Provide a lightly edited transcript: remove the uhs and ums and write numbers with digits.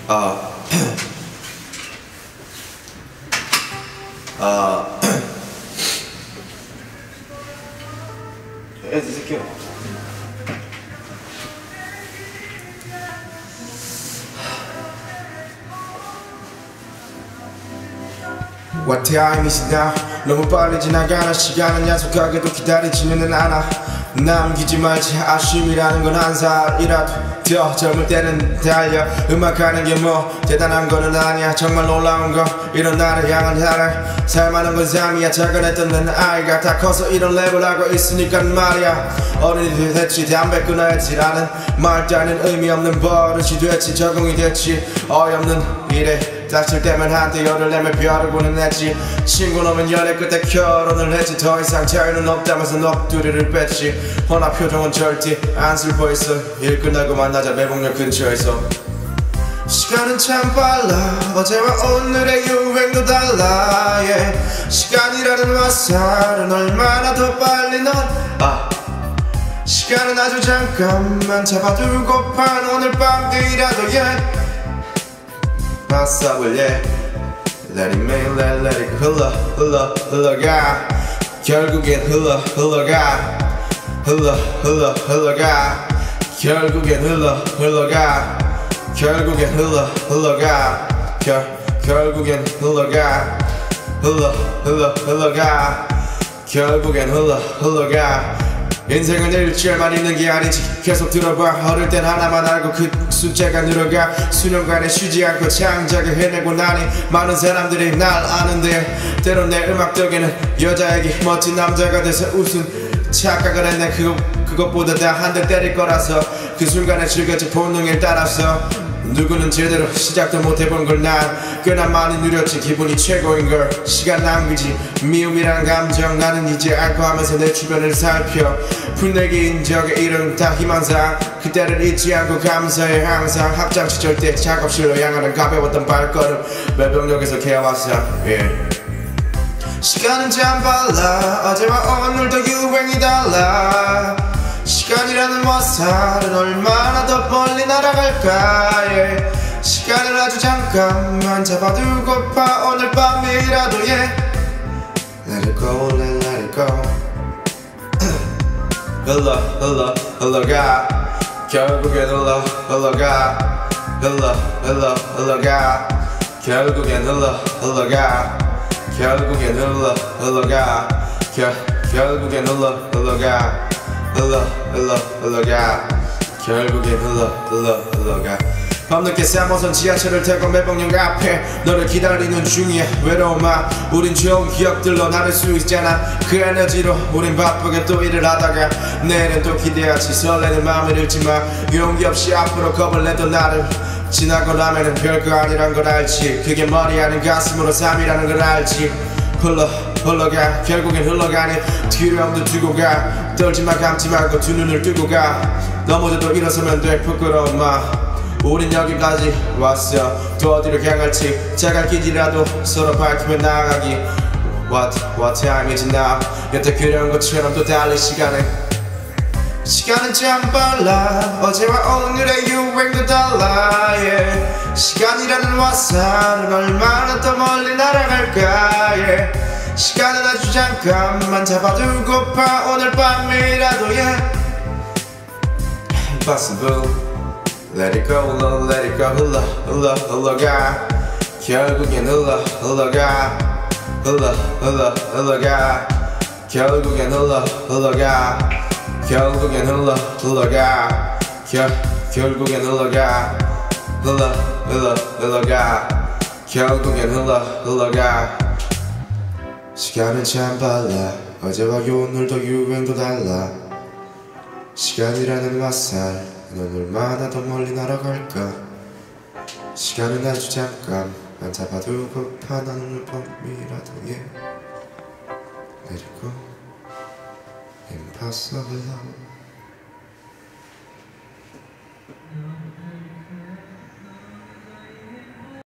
이 새끼야. What time is it now? 너무 빨리 지나가는 시간은 약속하게도 기다리지는 않아. 남기지 말지 아쉬움이라는 건 한 살이라도 더 젊을 때는 달려. 음악하는 게 뭐 대단한 거는 아니야. 정말 놀라운 거 이런 나를 향한 사랑. 살만한 건 삶이야. 작은했던 난 아이가 다 커서 이런 랩을 하고 있으니까 말이야. 어른이 됐지 담배 끊어야지라는 말 따윈 의미 없는 버릇이 됐지. 적응이 됐지 어이없는 일에 닥칠 때면 한때 열을 내며 벼르고는 했지. 친구놈은 연애 끝에 결혼을 했지. 더 이상 자유는 없다면서 넋두리를 뺐지. 허나 표정은 절대 안 슬퍼했어. 일 끝나고 만나자 매봉역 근처에서. 시간은 참 빨라. 어제와 오늘의 유행도 달라. yeah. 시간이라는 화살은 얼마나 더 빨리 넌 시간은 아주 잠깐만 잡아두고판 오늘 밤이라도 yeah. 마사블 yeah. Let it make let it 흘러가. 결국엔 흘러가. 결국엔 흘러가. 결국엔 흘러가. 결국엔 흘러가. 결국엔 흘러가. 인생은 일주일만 있는 게 아니지. 계속 들어봐. 어릴 땐 하나만 알고 그 숫자가 늘어가. 수년간에 쉬지 않고 창작을 해내고 나니 많은 사람들이 날 아는데 때론 내 음악 덕에는 여자에게 멋진 남자가 돼서 웃은 착각을 했네. 그것보다 다 한 대 때릴 거라서 그 순간에 즐겼지 본능에 따라서. 누구는 제대로 시작도 못해본 걸 난 꽤나 많이 누렸지. 기분이 최고인걸. 시간 낭비지 미움이란 감정 나는 이제 알고 하면서 내 주변을 살펴. 풋내기인 적의 이름 다 희망사. 그때를 잊지 않고 감사해 항상. 학창 시절 때 작업실로 향하는 가벼웠던 발걸음 매병역에서 개어왔어 yeah. 시간은 참 빨라. 어제와 오늘도 유행이 달라. 시간이라는 화살은 얼마나 더 멀리 날아갈까 yeah. 시간을 아주 잠깐만 잡아두고파 오늘 밤이라도 yeah. Let it go, let it go. 흘러가. 결국엔 흘러가. 흘러가. 결국엔 흘러가. 결국엔 흘러가. 결국엔 흘러가. 결국엔 흘러가. 밤늦게 3호선 지하철을 타고 매봉역 앞에 너를 기다리는 중이야. 외로움아 우린 좋은 기억들로 나눌 수 있잖아. 그 에너지로 우린 바쁘게 또 일을 하다가 내일은 또 기대하지. 설레는 마음을 잃지마. 용기 없이 앞으로 겁을 내도 나를 지나고 나면은 별거 아니란 걸 알지. 그게 머리 아닌 가슴으로 삶이라는 걸 알지. 흘러가. 결국엔 흘러가니 뒤로 엄두 두고 가. 떨지마 감지 말고 두 눈을 뜨고 가. 넘어져도 일어서면 돼 부끄러운 마. 우린 여기까지 왔어. 또 어디로 향할지 작은 길이라도 서로 밝히며 나아가기. What time is it now? 여태 그려온 것처럼 또 달릴 시간에. 시간은 참 빨라. 어제와 오늘의 유행도 달라 yeah. 시간이라는 화살은 얼마나 더 멀리 날아갈까 yeah. 시간은 아주 잠깐만 잡아두고파 오늘 밤이라도 yeah. Impossible. Let it go, let it go. 흘러가. 결국엔 흘러가. 결국엔 흘러가. 결국엔 흘러가. 결국엔 흘러가. 결국엔 흘러가. 시간은 참 빨라. 어제와 오늘도 유행도 달라. 시간이라는 화살 넌 얼마나 더 멀리 날아갈까. 시간은 아주 잠깐만 잡아두고파 난 오늘 밤이라도 yeah. Let it go. Impossible.